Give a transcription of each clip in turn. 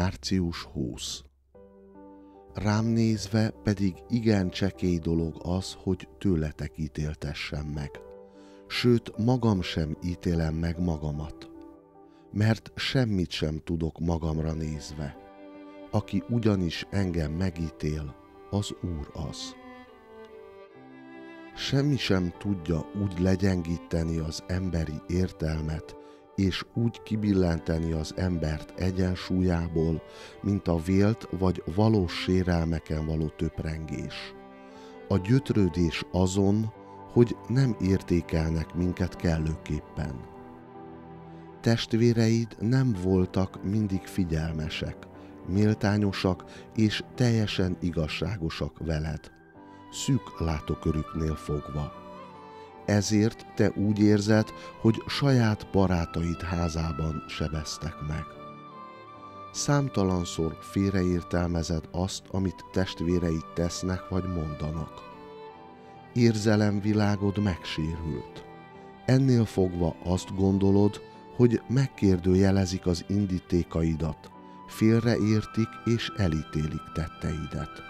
Március 20. Rám nézve pedig igen csekély dolog az, hogy tőletek ítéltessem meg. Sőt, magam sem ítélem meg magamat, mert semmit sem tudok magamra nézve. Aki ugyanis engem megítél, az Úr az. Semmi sem tudja úgy legyengíteni az emberi értelmet, és úgy kibillenteni az embert egyensúlyából, mint a vélt vagy valós sérelmeken való töprengés. A gyötrődés azon, hogy nem értékelnek minket kellőképpen. Testvéreid nem voltak mindig figyelmesek, méltányosak és teljesen igazságosak veled, szűk látókörüknél fogva. Ezért te úgy érzed, hogy saját barátaid házában sebeztek meg. Számtalanszor félreértelmezed azt, amit testvéreid tesznek vagy mondanak. Érzelemvilágod megsérült. Ennél fogva azt gondolod, hogy megkérdőjelezik az indítékaidat, félreértik és elítélik tetteidet.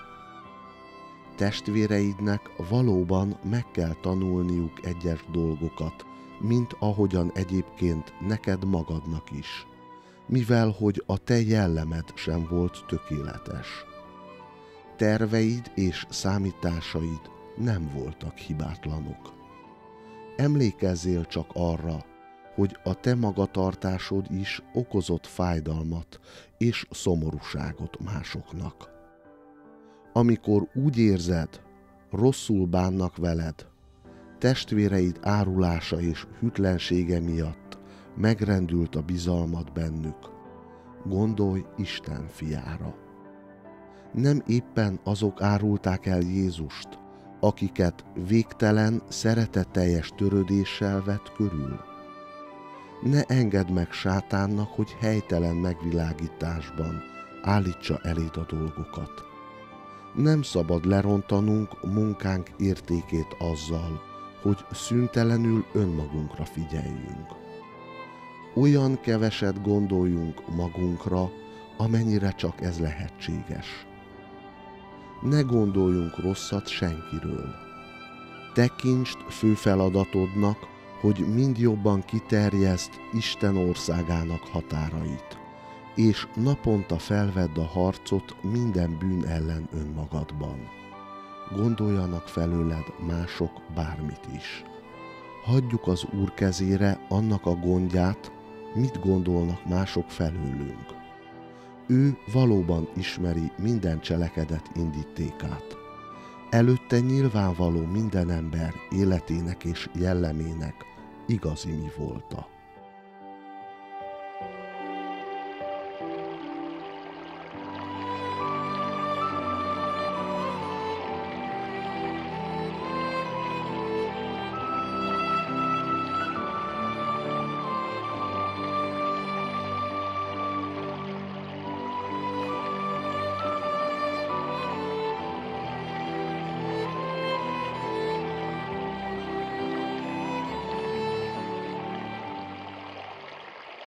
Testvéreidnek valóban meg kell tanulniuk egyes dolgokat, mint ahogyan egyébként neked magadnak is, mivel hogy a te jellemed sem volt tökéletes. Terveid és számításaid nem voltak hibátlanok. Emlékezzél csak arra, hogy a te magatartásod is okozott fájdalmat és szomorúságot másoknak. Amikor úgy érzed, rosszul bánnak veled, testvéreid árulása és hűtlensége miatt megrendült a bizalmad bennük, gondolj Isten fiára. Nem éppen azok árulták el Jézust, akiket végtelen, szeretetteljes törődéssel vett körül? Ne engedd meg sátánnak, hogy helytelen megvilágításban állítsa eléd a dolgokat. Nem szabad lerontanunk munkánk értékét azzal, hogy szüntelenül önmagunkra figyeljünk. Olyan keveset gondoljunk magunkra, amennyire csak ez lehetséges. Ne gondoljunk rosszat senkiről. Tekintsd fő feladatodnak, hogy mind jobban kiterjeszd Isten országának határait, és naponta felvedd a harcot minden bűn ellen önmagadban. Gondoljanak felőled mások bármit is. Hagyjuk az Úr kezére annak a gondját, mit gondolnak mások felőlünk. Ő valóban ismeri minden cselekedet indítékát. Előtte nyilvánvaló minden ember életének és jellemének igazi mi volta.